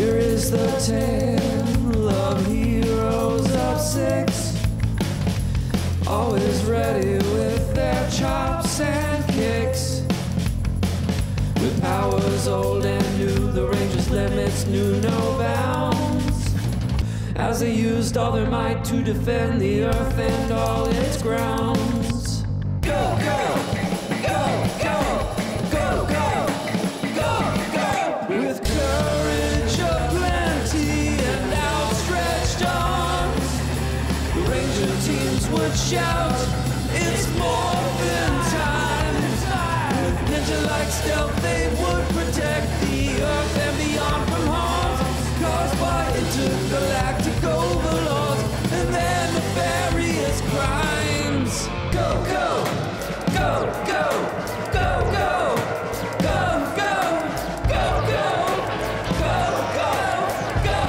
Here is the tale of heroes of six, always ready with their chops and kicks. With powers old and new, the Rangers' limits knew no bounds, as they used all their might to defend the earth and all its grounds. Go, go, go, go, go, go, go, go. With courage aplenty and outstretched arms, the Ranger teams would shout, "It's morphin' time!" With ninja-like stealth, they would protect the earth and beyond from harms caused by intergalactic overlords and their nefarious crimes. Go, go, go, go, go, go, go, go, go, go, go, go, go,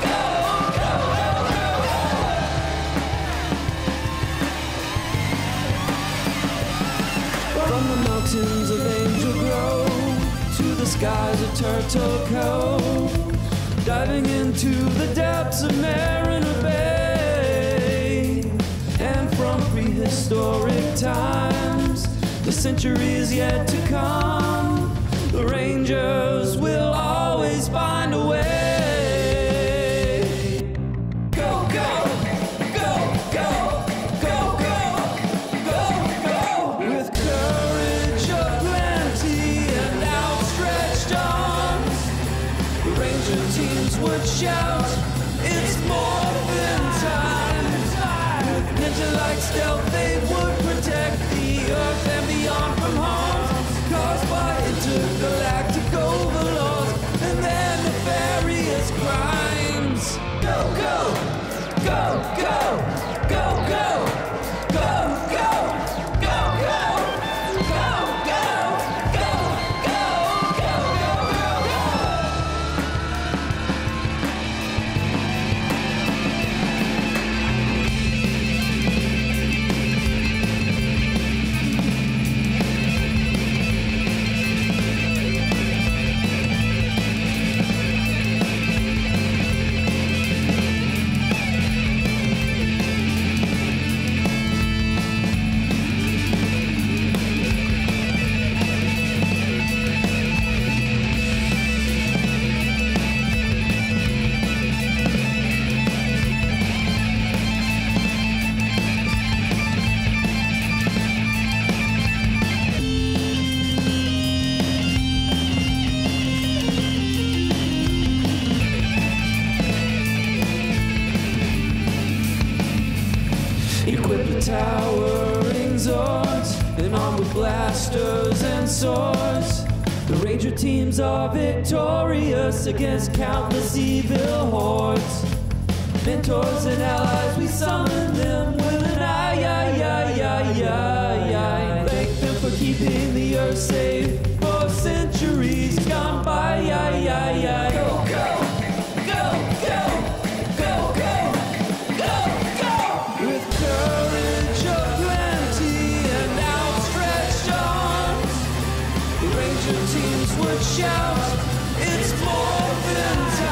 go. From the mountains of Angel Grove to the skies of Turtle Cove, diving into the depths of Mariner Bay, and from prehistoric times, the centuries yet to come, the Rangers will always find a way. Go, go, go, go, go, go, go, go. With courage aplenty and outstretched arms, the Ranger teams would shout, "It's morphin' time!" With ninja-like stealth, they would protect the earth and beyond from harms caused by intergalactic overlords and their nefarious crimes. Go, go, go, go, go, go, go, go, go, go, go, go, go, go, go, go, go. Equipped with towering Zords and armed with blasters and swords, the Ranger teams are victorious against countless evil hordes. Mentors and allies, we summon them with an aye. Thank them for keeping the earth safe for centuries gone by. Go, go, go, go, go, go, go, go. With courage aplenty and outstretched arms, the Ranger teams would shout, "It's morphin' time!"